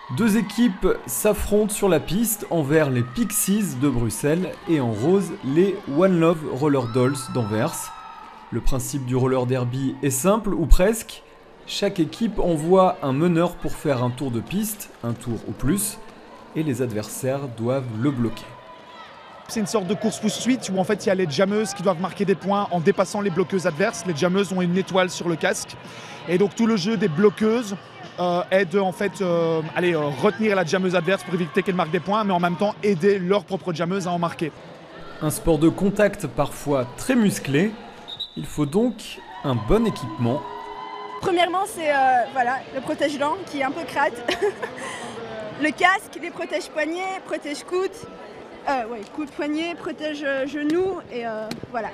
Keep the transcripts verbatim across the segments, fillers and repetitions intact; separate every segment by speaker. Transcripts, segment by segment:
Speaker 1: Deux équipes s'affrontent sur la piste, en vert les Pixies de Bruxelles et en rose les One Love Roller Dolls d'Anvers. Le principe du roller derby est simple, ou presque. Chaque équipe envoie un meneur pour faire un tour de piste, un tour ou plus, et les adversaires doivent le bloquer.
Speaker 2: C'est une sorte de course-poursuite où en fait il y a les jammeuses qui doivent marquer des points en dépassant les bloqueuses adverses. Les jammeuses ont une étoile sur le casque et donc tout le jeu des bloqueuses euh, est de en fait, euh, aller, euh, retenir la jammeuse adverse pour éviter qu'elle marque des points, mais en même temps aider leur propre jammeuse à en marquer.
Speaker 1: Un sport de contact parfois très musclé, il faut donc un bon équipement.
Speaker 3: Premièrement, c'est euh, voilà, le protège-dents qui est un peu crade. Le casque, les protège-poignets, protège-coudes. Euh, ouais, coude poignet, protège euh, genoux et euh, voilà.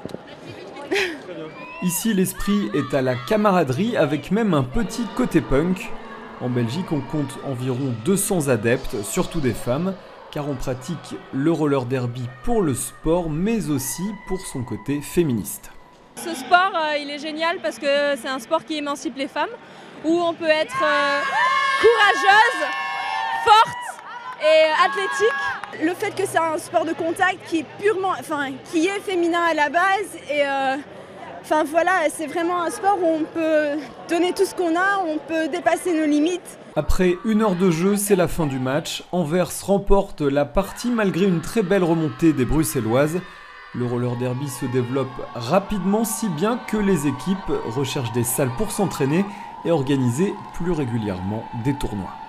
Speaker 1: Ici, l'esprit est à la camaraderie avec même un petit côté punk. En Belgique, on compte environ deux cents adeptes, surtout des femmes, car on pratique le roller derby pour le sport, mais aussi pour son côté féministe.
Speaker 4: Ce sport, euh, il est génial parce que c'est un sport qui émancipe les femmes, où on peut être euh, courageuse, forte et athlétique.
Speaker 3: Le fait que c'est un sport de contact qui est purement, enfin, qui est féminin à la base et euh, enfin voilà, c'est vraiment un sport où on peut donner tout ce qu'on a, on peut dépasser nos limites.
Speaker 1: Après une heure de jeu, c'est la fin du match. Anvers remporte la partie malgré une très belle remontée des Bruxelloises. Le roller derby se développe rapidement, si bien que les équipes recherchent des salles pour s'entraîner et organiser plus régulièrement des tournois.